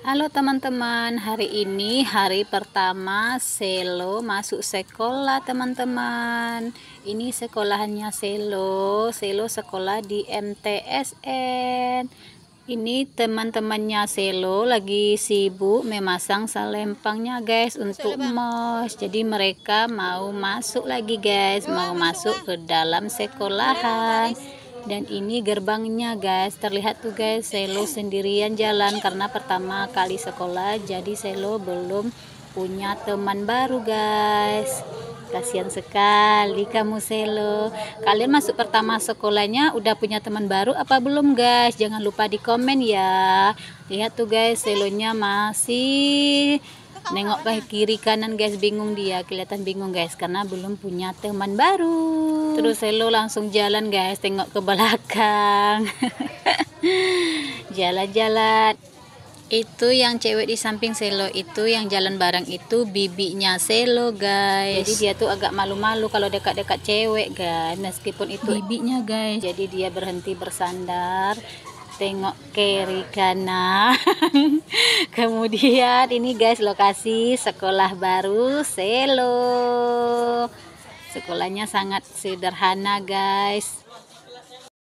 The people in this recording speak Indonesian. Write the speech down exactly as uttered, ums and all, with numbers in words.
Halo teman-teman, hari ini hari pertama Selo masuk sekolah teman-teman. Ini sekolahannya Selo, Selo sekolah di M T S N. Ini teman-temannya Selo lagi sibuk memasang salempangnya guys untuk mos. Jadi mereka mau masuk lagi guys, mau masuk ke dalam sekolahan. Dan ini gerbangnya guys, terlihat tuh guys, Selo sendirian jalan karena pertama kali sekolah, jadi Selo belum punya teman baru guys. Kasihan sekali kamu Selo. Kalian masuk pertama sekolahnya udah punya teman baru apa belum guys? Jangan lupa di komen ya. Lihat tuh guys, Selonya masih nengok ke kiri kanan guys, bingung dia, kelihatan bingung guys karena belum punya teman baru. Terus Selo langsung jalan guys, tengok ke belakang. Jalan-jalan. Itu yang cewek di samping Selo itu yang jalan bareng itu bibinya Selo guys. Jadi dia tuh agak malu-malu kalau dekat-dekat cewek guys, meskipun itu bibinya guys. Jadi dia berhenti bersandar, tengok kiri kanan. Kemudian ini guys lokasi sekolah baru Selo. Sekolahnya sangat sederhana guys.